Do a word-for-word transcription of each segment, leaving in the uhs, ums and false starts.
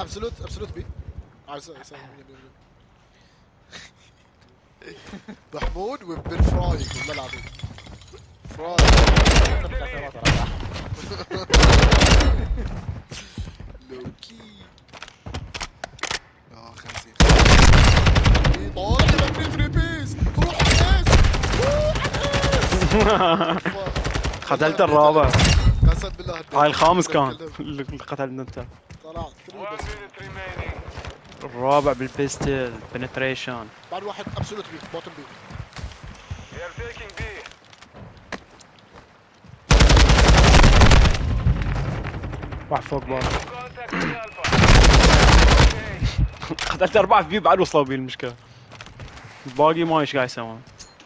ابسولوت ابسولوت بي. محمود وبن فرايك والله العظيم. فرايك. لوكي. اه خمسين. طالع من فري بيس. روح الناس. قتلت الرابع. قسم بالله. هاي الخامس كان اللي قتلنا انت. طلعت الرابع بالبيستل بنتريشن. بعد واحد ابسولوت بي بوتم بي. واحد فوق بار. قتلت أربعة في بي بعد وصلوا بي المشكلة. الباقي ما ايش قاعد يسوون.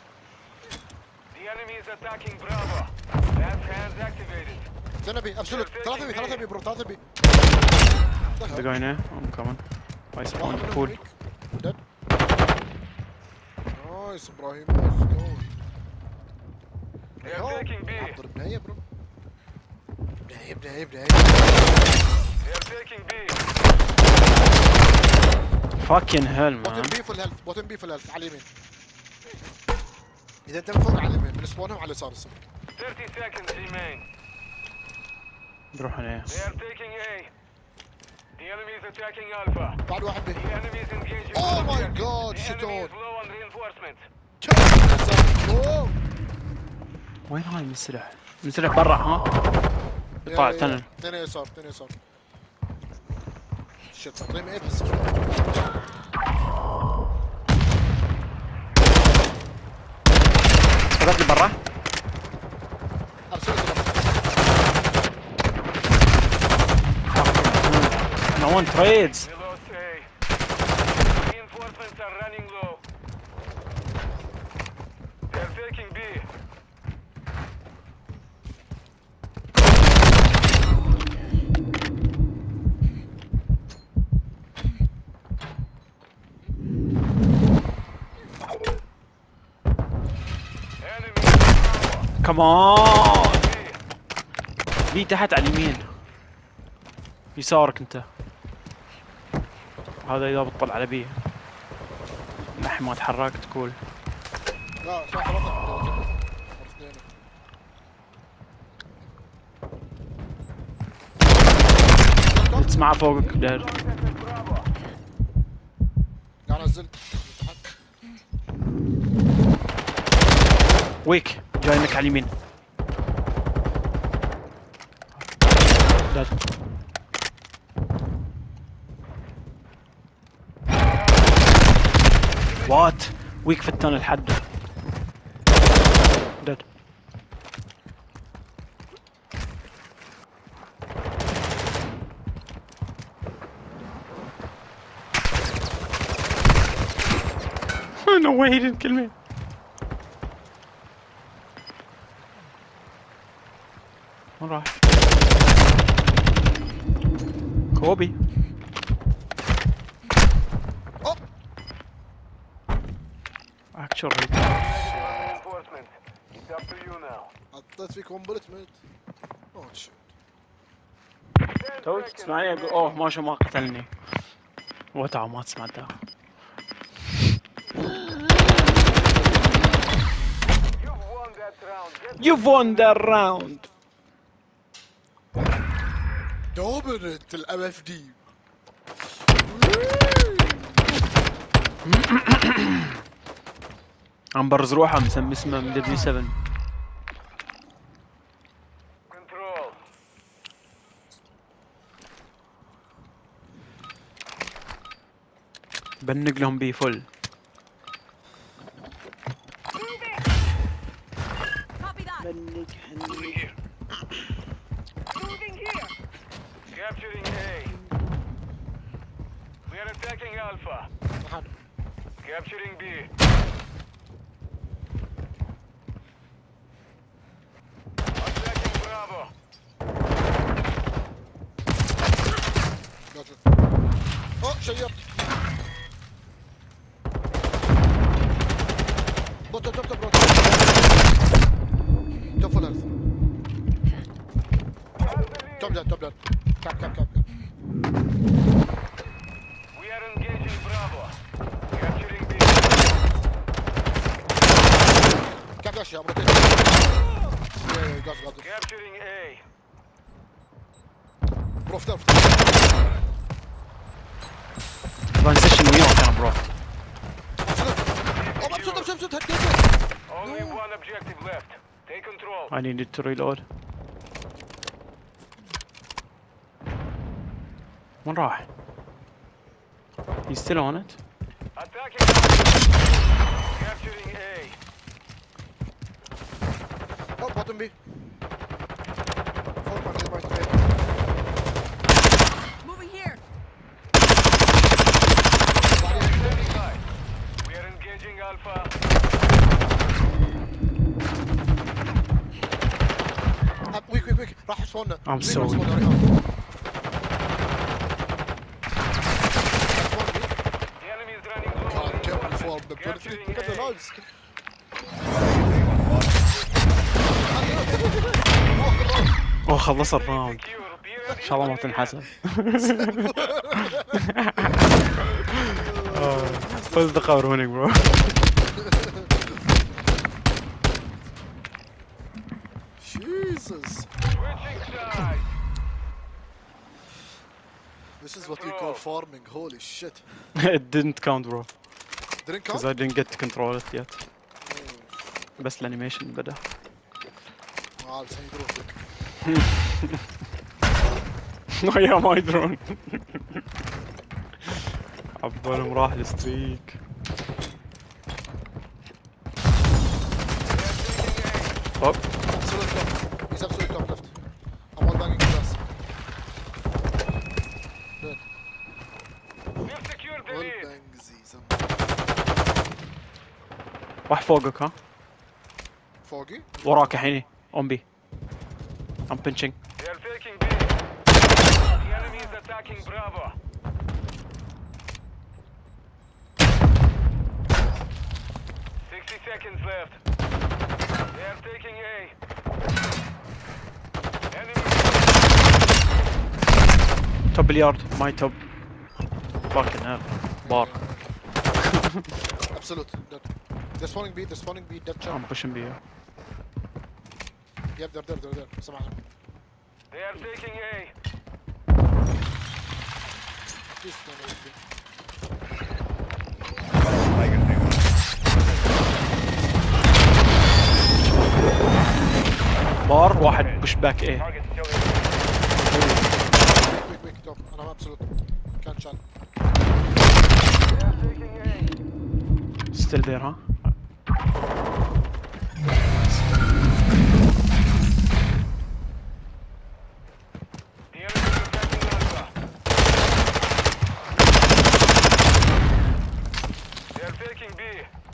استنى بي ابسولوت ثلاثة بي ثلاثة بي برو ثلاثة بي. They're going here. I'm coming. I spawned food. Dead. Nice Ibrahim. Let's go. They're taking B. ضرب بناية برو. بناية بناية بناية. They're taking B. Fucking hell man. بوتن بي فول هيلث بوتن بي فول هيلث على اليمين. إذا أنت من فوق على اليمين من سبونهم على اليسار الصف. thirty seconds remain. بروح هنا. They are taking A. The enemy is attacking Alpha. بعد واحد بي. The enemy is engaging. Oh my the god The shit enemy on. is low on reinforcement. أوه. وين هاي المسرح؟ المسرح برا ها؟ طلع تنل. اثنين يسار اثنين يسار. شت تقريبا ايه بس. قتلت لي برا؟ No one trades. We lost A. Reinforcements are running low. They're taking B. Come on. بي تحت على اليمين. يسارك انت. هذا اذا بتطلع على بي. نحن ما تحركت كول. لا صح ثلاثة. تسمع فوقك داير. قاعد انزل. ويك جاي لك على اليمين. داد. وات ويك في التانل حد. داد. No way he didn't kill me. وين راح؟ كوبي. اوب. اكشولي. حطيت فيك ون بولت ميت. اوه شيت. تو تسمعني اقول اوه ما شو ما قتلني. وتعا ما سمعتها. You've won that round. دوميننت الام اف دي. عم برز روحه مسمي اسمه من دبليو سبعة. بنق لهم بي فل. بنق هني. Capturing A. We are attacking Alpha. Capturing B. Attacking Bravo. اوه شيرت. بوت بوت بوت. توب فول هيلث. توب داد توب داد. كاب كاب كاب كاب. rotation, I'm rotating. Yeah, yeah, got it, got it. Capturing A. Bro, فتر ترانزيشن وياه كان برو. Oh, I'm shot, I'm shot, I'm shot, Only one objective left. Take control. I needed to reload. وين راح؟ He's still on it. Attacking. Capturing A. Oh, bottom B. four point three point three. Moving here. Standing by. We are engaging Alpha. Uh, quick, quick, quick. راح يسووننا. I'm so weak. The enemy is running low on reinforcements. Capturing A. اوه خلص الراوند. Secure. Be ready ان شاء الله ما for تنحسب. فوز the cover winning bro. Jesus. Switching sides. This is what we call farming. Holy shit. It didn't count bro. Didn't Because count? I didn't get to control it yet. بس الانيميشن بدأ. Ah, it's any drone. Oh yeah, my drone. عبالهم راح الستريك. Oh, Absolute top. He's absolute top left. I'm all banging his ass. Dead. We've secured the All lead. bang Zizam. راح فوقك ها. Foggy? وراك يا حيني. On B. I'm pinching. They are taking B. The enemy is attacking Bravo. Sixty seconds left. They are taking A. Enemy. Top اليارد. My top. Fucking hell. Bar. Absolute. Dead. They're spawning B, they're spawning B, dead I'm jump. pushing B. Yep, they're there, they're there. سامحني. They are taking A. Please don't let me. بار واحد push back A. Target still in. Quick, quick, quick, top. أنا absolute. Can't shot. They are taking A. Still there huh? The enemy is attacking Alpha. They are taking B.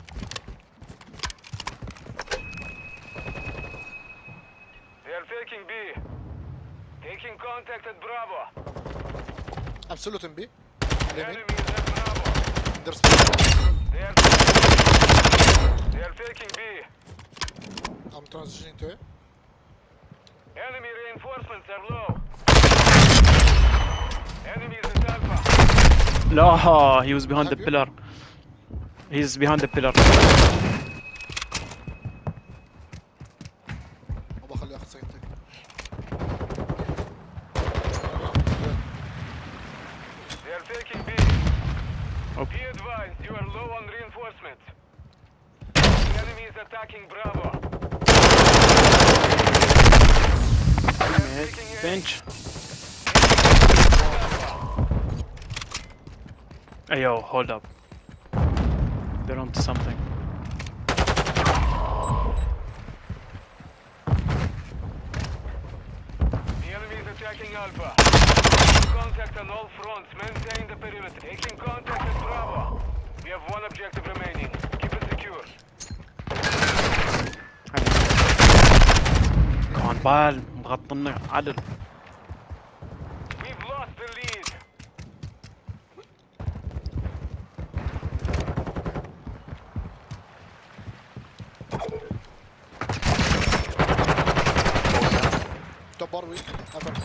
They are taking B. Taking contact at Bravo. Absolute in B. The Living. enemy is at Bravo. They're spawning. They are They are taking B. I'm transitioning to A. Enemy reinforcements are low. Enemy is at Alpha. لا he was behind the Have you? pillar. He's behind the pillar. ما بخليه ياخذ سكنتك. They are taking B. Oh. Be advised, you are low on reinforcements. The enemy is attacking Bravo. They are taking A. Bench. Hey yo, hold up. They're onto something. The enemy is attacking Alpha. Contact on all fronts. Maintain the perimeter. Taking contact at Bravo. We have one objective remaining. Keep it secure. كمان بال مغطنا عدل. We've lost the lead. Top bar weak. Upper.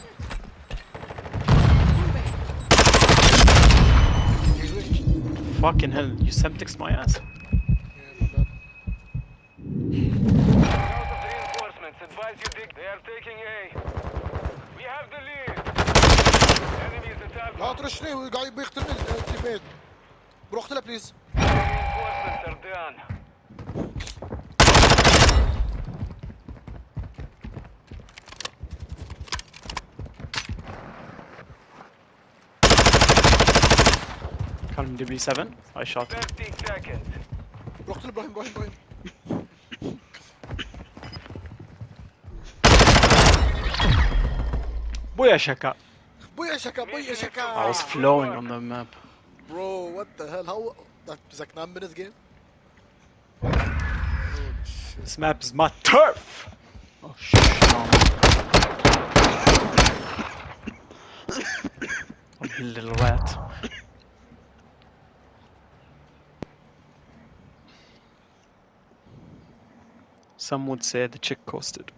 He's weak. Fucking hell, you septics my ass. Yeah, my bad. They are taking A. We have the lead. Enemies at لا Alpha. ترشني قاعد بيقتلني التيم ميت. برو اقتله بليز. Reinforcements are done. كان دي بي سبعة. I shot him. thirty seconds. برو اقتله ابراهيم ابراهيم ابراهيم. بويا شكا. بويا شكا بويا I شكا. was flowing on the map. Bro, what the hell? How that was like nine minutes game? This map is my turf. Oh shit. Oh, little rat. Some would say the chick coasted.